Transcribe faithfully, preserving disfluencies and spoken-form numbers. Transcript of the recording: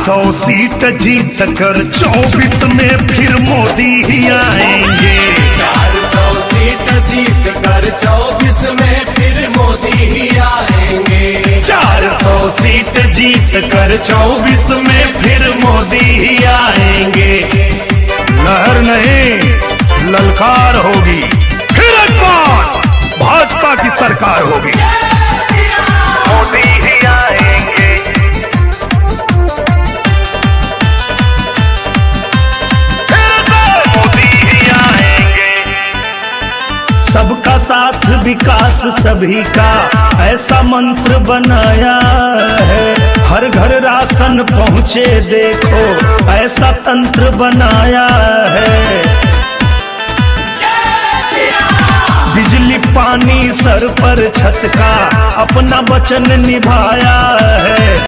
सौ सीट जीत कर चौबीस में फिर मोदी ही आएंगे। चार सौ सीट जीत कर चौबीस में फिर मोदी ही आएंगे। चार सौ सीट जीत कर चौबीस में फिर मोदी ही आएंगे। लहर नहीं ललकार होगी, फिर एक बार भाजपा की सरकार होगी। मोदी ही आएंगे। मोदी ही आएंगे। सबका साथ विकास सभी का ऐसा मंत्र बनाया है। हर घर राशन पहुँचे देखो ऐसा तंत्र बनाया है। बिजली पानी सर पर छत का अपना वचन निभाया है।